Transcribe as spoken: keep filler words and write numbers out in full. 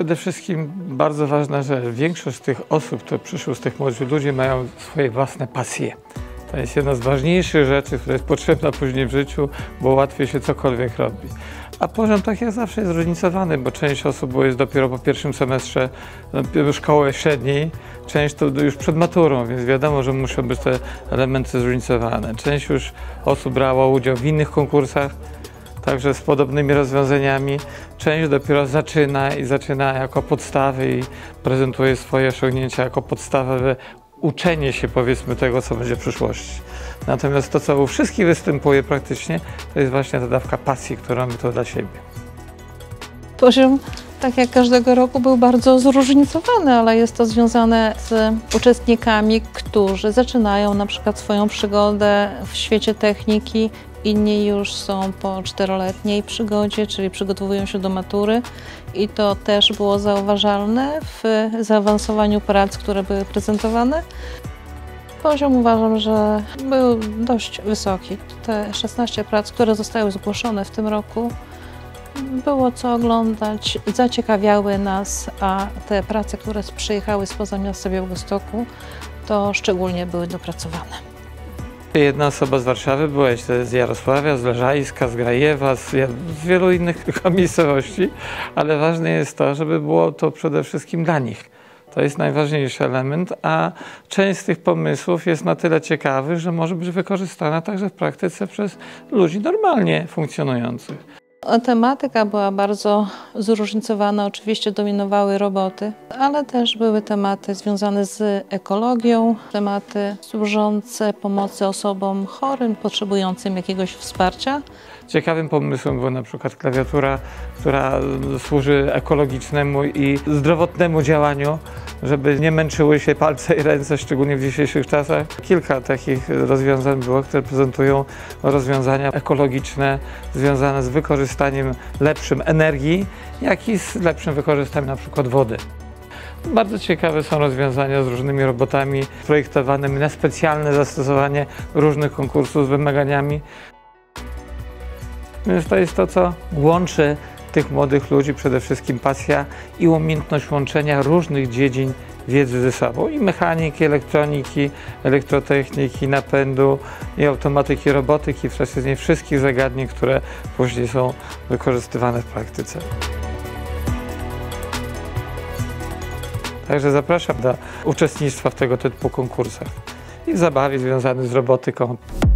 przede wszystkim bardzo ważna rzecz. Większość z tych osób, które przyszły, z tych młodych ludzi, mają swoje własne pasje. To jest jedna z ważniejszych rzeczy, która jest potrzebna później w życiu, bo łatwiej się cokolwiek robi. A poziom, tak jak zawsze, jest zróżnicowany, bo część osób jest dopiero po pierwszym semestrze szkoły średniej, część to już przed maturą, więc wiadomo, że muszą być te elementy zróżnicowane. Część już osób brała udział w innych konkursach, także z podobnymi rozwiązaniami. Część dopiero zaczyna i zaczyna jako podstawy i prezentuje swoje osiągnięcia jako podstawowe uczenie się, powiedzmy, tego, co będzie w przyszłości. Natomiast to, co u wszystkich występuje praktycznie, to jest właśnie ta dawka pasji, którą mamy to dla siebie. Poziom, tak jak każdego roku, był bardzo zróżnicowany, ale jest to związane z uczestnikami, którzy zaczynają na przykład swoją przygodę w świecie techniki. Inni już są po czteroletniej przygodzie, czyli przygotowują się do matury i to też było zauważalne w zaawansowaniu prac, które były prezentowane. Poziom, uważam, że był dość wysoki. Te szesnaście prac, które zostały zgłoszone w tym roku, było co oglądać, zaciekawiały nas, a te prace, które przyjechały spoza miasta Białegostoku, to szczególnie były dopracowane. Jedna osoba z Warszawy była, z Jarosławia, z Leżajska, z Grajewa, z, z wielu innych miejscowości, ale ważne jest to, żeby było to przede wszystkim dla nich. To jest najważniejszy element, a część z tych pomysłów jest na tyle ciekawych, że może być wykorzystana także w praktyce przez ludzi normalnie funkcjonujących. Tematyka była bardzo zróżnicowana, oczywiście dominowały roboty, ale też były tematy związane z ekologią, tematy służące pomocy osobom chorym, potrzebującym jakiegoś wsparcia. Ciekawym pomysłem była na przykład klawiatura, która służy ekologicznemu i zdrowotnemu działaniu, żeby nie męczyły się palce i ręce, szczególnie w dzisiejszych czasach. Kilka takich rozwiązań było, które prezentują rozwiązania ekologiczne związane z wykorzystaniem lepszym energii, jak i z lepszym wykorzystaniem na przykład wody. Bardzo ciekawe są rozwiązania z różnymi robotami projektowanymi na specjalne zastosowanie różnych konkursów z wymaganiami. Więc to jest to, co łączy tych młodych ludzi, przede wszystkim pasja i umiejętność łączenia różnych dziedzin wiedzy ze sobą. I mechaniki, elektroniki, elektrotechniki, napędu, i automatyki, robotyki, właściwie wszystkich zagadnień, które później są wykorzystywane w praktyce. Także zapraszam do uczestnictwa w tego typu konkursach i w zabawie związanych z robotyką.